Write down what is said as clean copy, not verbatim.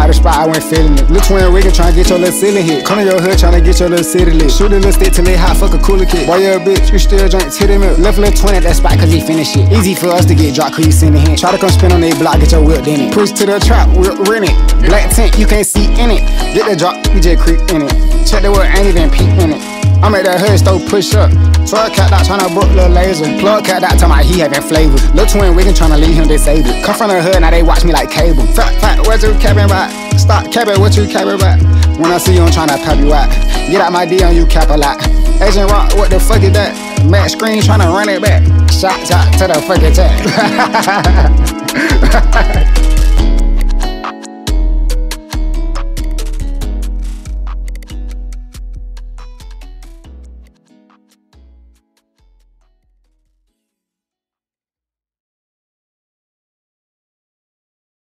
the spot, I went feeling it. Lil' twin Ricky tryna get your little ceiling hit. Come to your hood tryna get your little city lit. Shoot a little stick till it hot, fuck a cooler kid. Boy, you a bitch, you still drink titty milk. Left Lil' twin at that spot cause he finished it. Easy for us to get dropped cause you send a hint. Try to come spin on that block, get your whip in it. Push to the trap, whip rent it. Black tent, you can't see in it. Get the drop, you just creep in it. Check the word, ain't even peep in it. I'm at that hood stove push up. Plug cat out tryna brook little laser. Plug cat out talking about he having flavor. Lil' twin Wiggin tryna leave him disabled. Come from the hood, now they watch me like cable. Fat, what you capping about? Stop capping, what you capping about? When I see you, I'm tryna pop you out. Get out my D on you, cap a lot. Agent Rock, what the fuck is that? Matt Screen tryna run it back. Shot to the fucking jack.